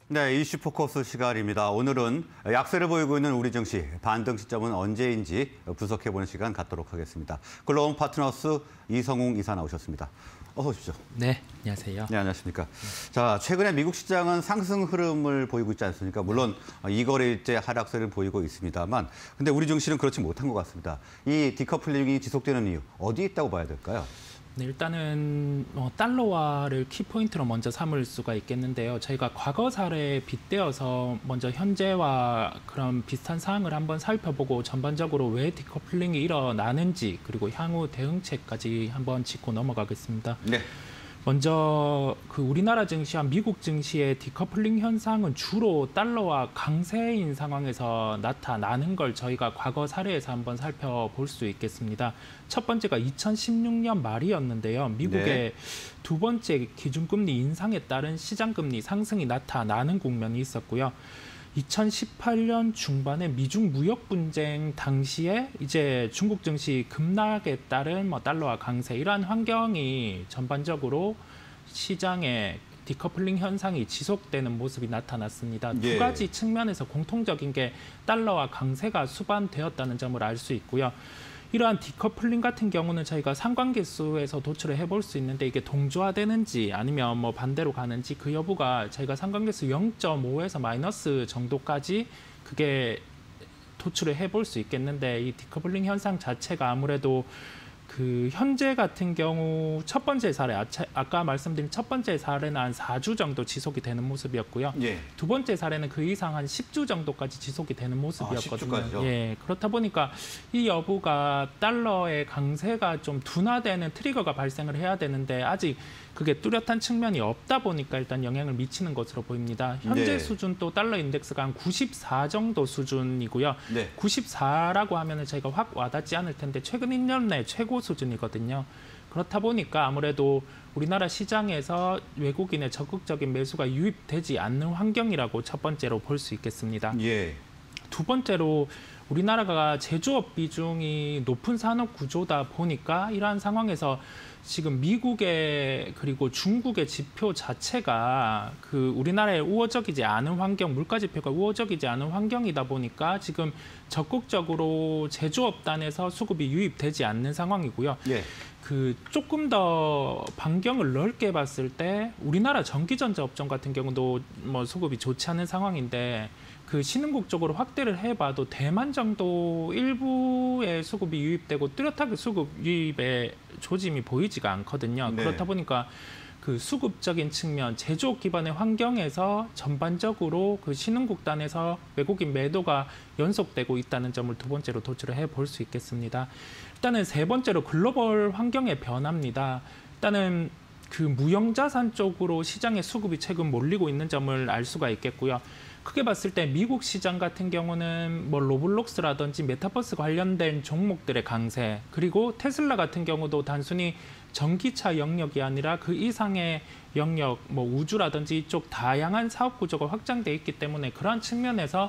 네, 이슈 포커스 시간입니다. 오늘은 약세를 보이고 있는 우리 증시, 반등 시점은 언제인지 분석해보는 시간 갖도록 하겠습니다. 글로벌 파트너스 이성웅 이사 나오셨습니다. 어서 오십시오. 네, 안녕하세요. 네, 안녕하십니까. 자, 최근에 미국 시장은 상승 흐름을 보이고 있지 않습니까? 물론 이거래일째 하락세를 보이고 있습니다만, 근데 우리 증시는 그렇지 못한 것 같습니다. 이 디커플링이 지속되는 이유, 어디 있다고 봐야 될까요? 네, 일단은 달러화를 키포인트로 먼저 삼을 수가 있겠는데요. 저희가 과거 사례에 빗대어서 먼저 현재와 그런 비슷한 사항을 한번 살펴보고 전반적으로 왜 디커플링이 일어나는지 그리고 향후 대응책까지 한번 짚고 넘어가겠습니다. 네. 먼저 우리나라 증시와 미국 증시의 디커플링 현상은 주로 달러와 강세인 상황에서 나타나는 걸 저희가 과거 사례에서 한번 살펴볼 수 있겠습니다. 첫 번째가 2016년 말이었는데요. 미국의 네. 두 번째 기준금리 인상에 따른 시장금리 상승이 나타나는 국면이 있었고요. 2018년 중반에 미중 무역 분쟁 당시에 이제 중국 증시 급락에 따른 달러화 강세 이러한 환경이 전반적으로 시장에 디커플링 현상이 지속되는 모습이 나타났습니다. 예. 두 가지 측면에서 공통적인 게 달러화 강세가 수반되었다는 점을 알 수 있고요. 이러한 디커플링 같은 경우는 저희가 상관계수에서 도출을 해볼 수 있는데 이게 동조화되는지 아니면 반대로 가는지 그 여부가 저희가 상관계수 0.5에서 마이너스 정도까지 그게 도출을 해볼 수 있겠는데 이 디커플링 현상 자체가 아무래도 현재 같은 경우 첫 번째 사례, 아까 말씀드린 첫 번째 사례는 한 4주 정도 지속이 되는 모습이었고요. 예. 두 번째 사례는 그 이상 한 10주 정도까지 지속이 되는 모습이었거든요. 10주까지요? 예, 그렇다 보니까 이 여부가 달러의 강세가 좀 둔화되는 트리거가 발생을 해야 되는데 아직 그게 뚜렷한 측면이 없다 보니까 일단 영향을 미치는 것으로 보입니다. 현재 네. 수준 또 달러 인덱스가 한 94 정도 수준이고요. 네. 94라고 하면은 저희가 확 와닿지 않을 텐데 최근 1년 내 최고 수준이거든요. 그렇다 보니까 아무래도 우리나라 시장에서 외국인의 적극적인 매수가 유입되지 않는 환경이라고 첫 번째로 볼 수 있겠습니다. 예. 두 번째로 우리나라가 제조업 비중이 높은 산업 구조다 보니까 이러한 상황에서 지금 미국의 그리고 중국의 지표 자체가 우리나라에 우호적이지 않은 환경, 물가 지표가 우호적이지 않은 환경이다 보니까 지금 적극적으로 제조업단에서 수급이 유입되지 않는 상황이고요. 예. 조금 더 반경을 넓게 봤을 때 우리나라 전기전자 업종 같은 경우도 수급이 좋지 않은 상황인데 신흥국 쪽으로 확대를 해봐도 대만 정도 일부의 수급이 유입되고 뚜렷하게 수급 유입의 조짐이 보이지가 않거든요. 네. 그렇다 보니까 수급적인 측면, 제조업 기반의 환경에서 전반적으로 신흥국단에서 외국인 매도가 연속되고 있다는 점을 두 번째로 도출을 해볼 수 있겠습니다. 일단은 세 번째로 글로벌 환경의 변화입니다. 일단은 무형자산 쪽으로 시장의 수급이 최근 몰리고 있는 점을 알 수가 있겠고요. 크게 봤을 때 미국 시장 같은 경우는 로블록스라든지 메타버스 관련된 종목들의 강세, 그리고 테슬라 같은 경우도 단순히 전기차 영역이 아니라 그 이상의 영역, 우주라든지 이쪽 다양한 사업 구조가 확장돼 있기 때문에 그러한 측면에서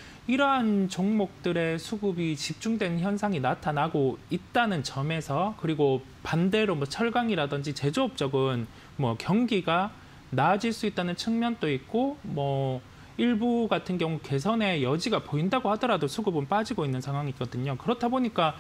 이러한 종목들의 수급이 집중된 현상이 나타나고 있다는 점에서, 그리고 반대로 철강이라든지 제조업 쪽은 경기가 나아질 수 있다는 측면도 있고 일부 같은 경우 개선의 여지가 보인다고 하더라도 수급은 빠지고 있는 상황이거든요. 그렇다 보니까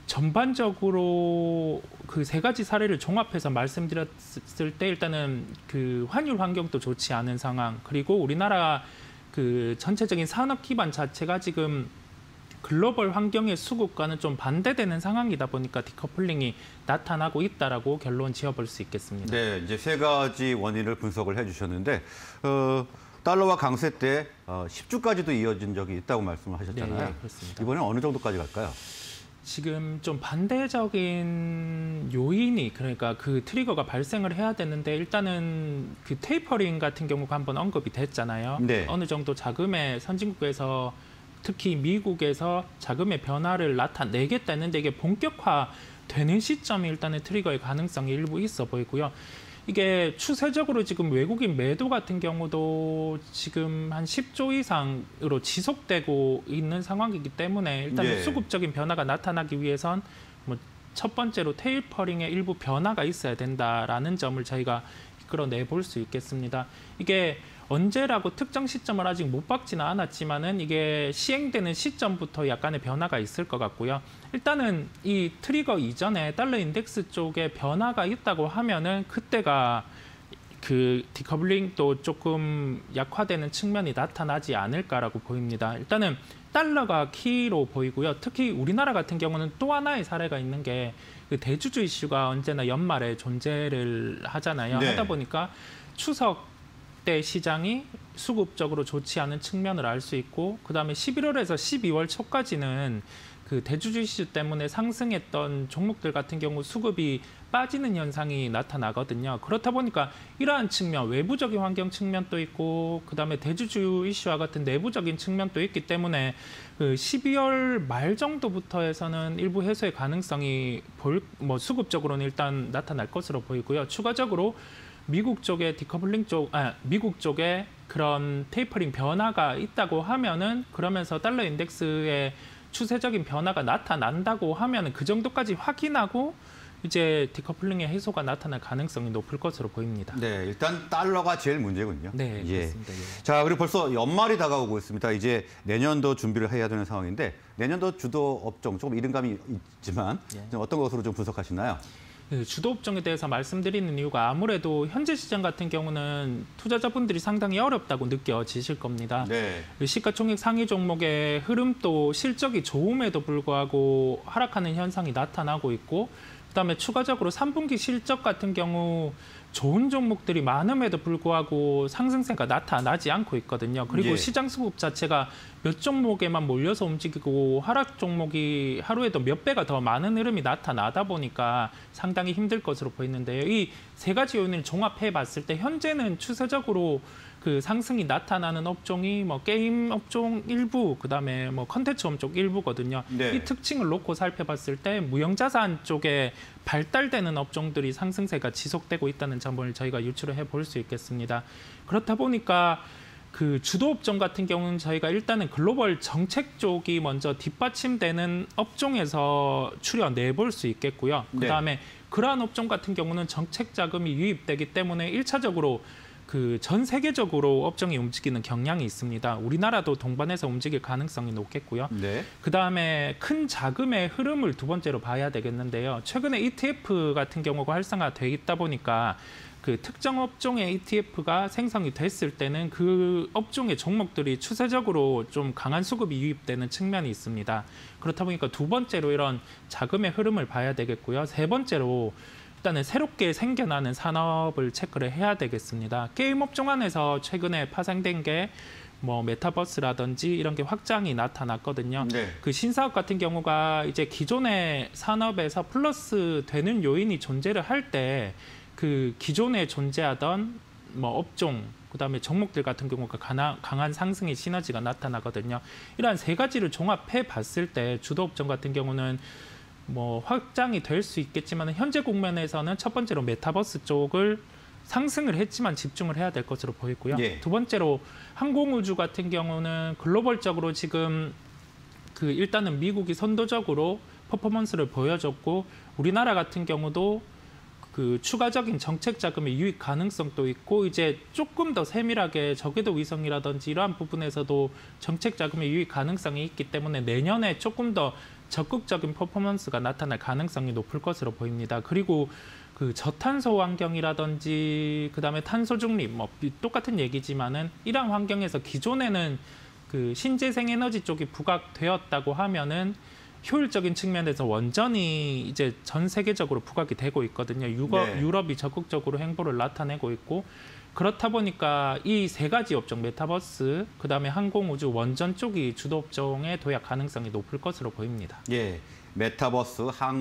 전반적으로 세 가지 사례를 종합해서 말씀드렸을 때 일단은 환율 환경도 좋지 않은 상황, 그리고 우리나라 전체적인 산업 기반 자체가 지금 글로벌 환경의 수급과는 좀 반대되는 상황이다 보니까 디커플링이 나타나고 있다라고 결론 지어볼 수 있겠습니다. 네, 이제 세 가지 원인을 분석을 해주셨는데 달러와 강세 때 10주까지도 이어진 적이 있다고 말씀을 하셨잖아요. 네, 그렇습니다. 이번엔 어느 정도까지 갈까요? 지금 좀 반대적인 요인이, 그러니까 트리거가 발생을 해야 되는데 일단은 테이퍼링 같은 경우가 한번 언급이 됐잖아요. 네. 어느 정도 자금의 선진국에서 특히 미국에서 자금의 변화를 나타내겠다 했는데 이게 본격화되는 시점이 일단은 트리거의 가능성이 일부 있어 보이고요. 이게 추세적으로 지금 외국인 매도 같은 경우도 지금 한 10조 이상으로 지속되고 있는 상황이기 때문에 일단 예. 수급적인 변화가 나타나기 위해선 첫 번째로 테이퍼링의 일부 변화가 있어야 된다라는 점을 저희가 이끌어내 볼 수 있겠습니다. 이게 언제라고 특정 시점을 아직 못 박지는 않았지만은 이게 시행되는 시점부터 약간의 변화가 있을 것 같고요. 일단은 이 트리거 이전에 달러 인덱스 쪽에 변화가 있다고 하면은 그때가 그 디커플링도 조금 약화되는 측면이 나타나지 않을까라고 보입니다. 일단은 달러가 키로 보이고요. 특히 우리나라 같은 경우는 또 하나의 사례가 있는 게 그 대주주 이슈가 언제나 연말에 존재를 하잖아요. 네. 하다 보니까 추석 때 시장이 수급적으로 좋지 않은 측면을 알 수 있고, 그다음에 11월에서 12월 초까지는 그 대주주 이슈 때문에 상승했던 종목들 같은 경우 수급이 빠지는 현상이 나타나거든요. 그렇다 보니까 이러한 측면, 외부적인 환경 측면도 있고, 그다음에 대주주 이슈와 같은 내부적인 측면도 있기 때문에 그 12월 말 정도부터 해서는 일부 해소의 가능성이 수급적으로는 일단 나타날 것으로 보이고요. 추가적으로 미국 쪽에 미국 쪽에 그런 테이퍼링 변화가 있다고 하면은, 그러면서 달러 인덱스의 추세적인 변화가 나타난다고 하면은 그 정도까지 확인하고 이제 디커플링의 해소가 나타날 가능성이 높을 것으로 보입니다. 네, 일단 달러가 제일 문제군요. 네, 예. 그렇습니다. 예. 자, 그리고 벌써 연말이 다가오고 있습니다. 이제 내년도 준비를 해야 되는 상황인데, 내년도 주도 업종 조금 이른감이 있지만 좀 어떤 것으로 좀 분석하시나요? 주도 업종에 대해서 말씀드리는 이유가 아무래도 현재 시장 같은 경우는 투자자분들이 상당히 어렵다고 느껴지실 겁니다. 네. 시가총액 상위 종목의 흐름도 실적이 좋음에도 불구하고 하락하는 현상이 나타나고 있고, 그다음에 추가적으로 3분기 실적 같은 경우 좋은 종목들이 많음에도 불구하고 상승세가 나타나지 않고 있거든요. 그리고 예. 시장 수급 자체가 몇 종목에만 몰려서 움직이고 하락 종목이 하루에도 몇 배가 더 많은 흐름이 나타나다 보니까 상당히 힘들 것으로 보이는데요. 이 세 가지 요인을 종합해 봤을 때 현재는 추세적으로 그 상승이 나타나는 업종이 뭐 게임 업종 일부, 그다음에 뭐 컨텐츠 업종 일부거든요. 네. 이 특징을 놓고 살펴봤을 때 무형자산 쪽에 발달되는 업종들이 상승세가 지속되고 있다는 점을 저희가 유추를 해볼 수 있겠습니다. 그렇다 보니까 그 주도 업종 같은 경우는 저희가 일단은 글로벌 정책 쪽이 먼저 뒷받침되는 업종에서 추려내 볼 수 있겠고요. 그다음에 그러한 업종 같은 경우는 정책 자금이 유입되기 때문에 1차적으로 그 전 세계적으로 업종이 움직이는 경향이 있습니다. 우리나라도 동반해서 움직일 가능성이 높겠고요. 네. 그다음에 큰 자금의 흐름을 두 번째로 봐야 되겠는데요. 최근에 ETF 같은 경우가 활성화돼 있다 보니까 그 특정 업종의 ETF가 생성이 됐을 때는 그 업종의 종목들이 추세적으로 좀 강한 수급이 유입되는 측면이 있습니다. 그렇다 보니까 두 번째로 이런 자금의 흐름을 봐야 되겠고요. 세 번째로 일단은 새롭게 생겨나는 산업을 체크를 해야 되겠습니다. 게임 업종 안에서 최근에 파생된 게 뭐 메타버스라든지 이런 게 확장이 나타났거든요. 네. 그 신사업 같은 경우가 이제 기존의 산업에서 플러스 되는 요인이 존재를 할 때 그 기존에 존재하던 뭐 업종, 그다음에 종목들 같은 경우가 강한 상승의 시너지가 나타나거든요. 이러한 세 가지를 종합해 봤을 때 주도 업종 같은 경우는 뭐 확장이 될 수 있겠지만 현재 국면에서는 첫 번째로 메타버스 쪽을 상승을 했지만 집중을 해야 될 것으로 보이고요. 예. 두 번째로 항공우주 같은 경우는 글로벌적으로 지금 그 일단은 미국이 선도적으로 퍼포먼스를 보여줬고, 우리나라 같은 경우도 그 추가적인 정책 자금의 유입 가능성도 있고, 이제 조금 더 세밀하게 저궤도 위성이라든지 이러한 부분에서도 정책 자금의 유입 가능성이 있기 때문에 내년에 조금 더 적극적인 퍼포먼스가 나타날 가능성이 높을 것으로 보입니다. 그리고 그 저탄소 환경이라든지 그다음에 탄소 중립 뭐 똑같은 얘기지만은 이러한 환경에서 기존에는 그 신재생 에너지 쪽이 부각되었다고 하면은 효율적인 측면에서 원전이 이제 전 세계적으로 부각이 되고 있거든요. 네. 유럽이 적극적으로 행보를 나타내고 있고, 그렇다 보니까 이 세 가지 업종, 메타버스, 그다음에 항공우주, 원전 쪽이 주도 업종에 도약 가능성이 높을 것으로 보입니다. 예. 메타버스,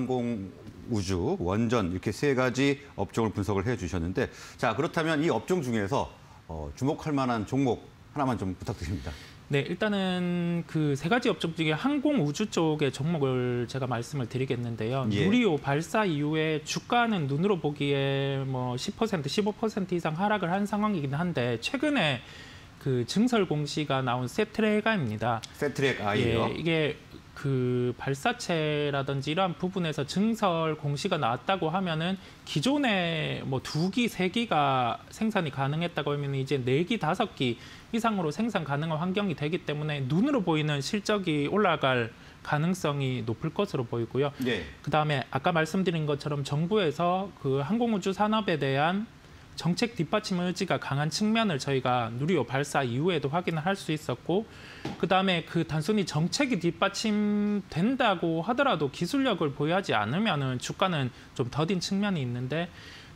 항공우주, 원전 이렇게 세 가지 업종을 분석을 해 주셨는데, 자, 그렇다면 이 업종 중에서 주목할 만한 종목 하나만 좀 부탁드립니다. 네, 일단은 그 세 가지 업종 중에 항공우주 쪽의 종목을 제가 말씀을 드리겠는데요. 예. 누리호 발사 이후에 주가는 눈으로 보기에 뭐 10%, 15% 이상 하락을 한 상황이긴 한데, 최근에 그 증설 공시가 나온 세트레가입니다. 세트랙 아이요. 예, 이게 그 발사체라든지 이러한 부분에서 증설 공시가 나왔다고 하면은 기존에 뭐 2기, 3기가 생산이 가능했다고 하면 이제 4기, 5기 이상으로 생산 가능한 환경이 되기 때문에 눈으로 보이는 실적이 올라갈 가능성이 높을 것으로 보이고요. 네. 그다음에 아까 말씀드린 것처럼 정부에서 그 항공우주 산업에 대한 정책 뒷받침 의지가 강한 측면을 저희가 누리호 발사 이후에도 확인을 할 수 있었고, 그다음에 그 단순히 정책이 뒷받침된다고 하더라도 기술력을 보유하지 않으면은 주가는 좀 더딘 측면이 있는데,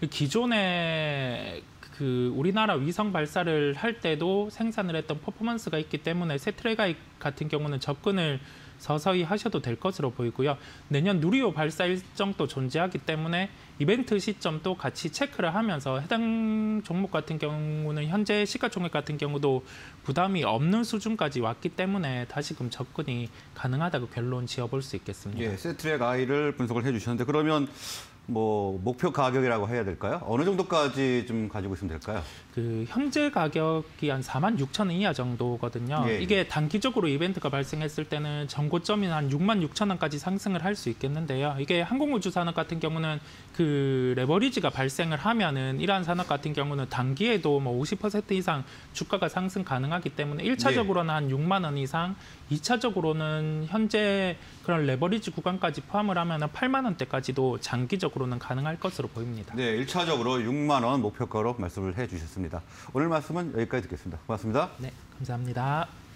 기존에 그 우리나라 위성 발사를 할 때도 생산을 했던 퍼포먼스가 있기 때문에 세트레가이 같은 경우는 접근을 서서히 하셔도 될 것으로 보이고요. 내년 누리호 발사 일정도 존재하기 때문에 이벤트 시점도 같이 체크를 하면서 해당 종목 같은 경우는 현재 시가총액 같은 경우도 부담이 없는 수준까지 왔기 때문에 다시금 접근이 가능하다고 결론 지어볼 수 있겠습니다. 예, 세트랙 I를 분석을 해주셨는데 그러면 뭐 목표 가격이라고 해야 될까요? 어느 정도까지 좀 가지고 있으면 될까요? 그 현재 가격이 한 46,000원 이하 정도거든요. 예. 이게 단기적으로 이벤트가 발생했을 때는 전고점이 한 66,000원까지 상승을 할 수 있겠는데요. 이게 항공우주 산업 같은 경우는 그 레버리지가 발생을 하면은 이러한 산업 같은 경우는 단기에도 뭐 50% 이상 주가가 상승 가능하기 때문에 1차적으로는 한 6만 원 이상, 2차적으로는 현재 그런 레버리지 구간까지 포함을 하면 8만 원대까지도 장기적으로는 가능할 것으로 보입니다. 네, 1차적으로 6만 원 목표가로 말씀을 해주셨습니다. 오늘 말씀은 여기까지 듣겠습니다. 고맙습니다. 네, 감사합니다.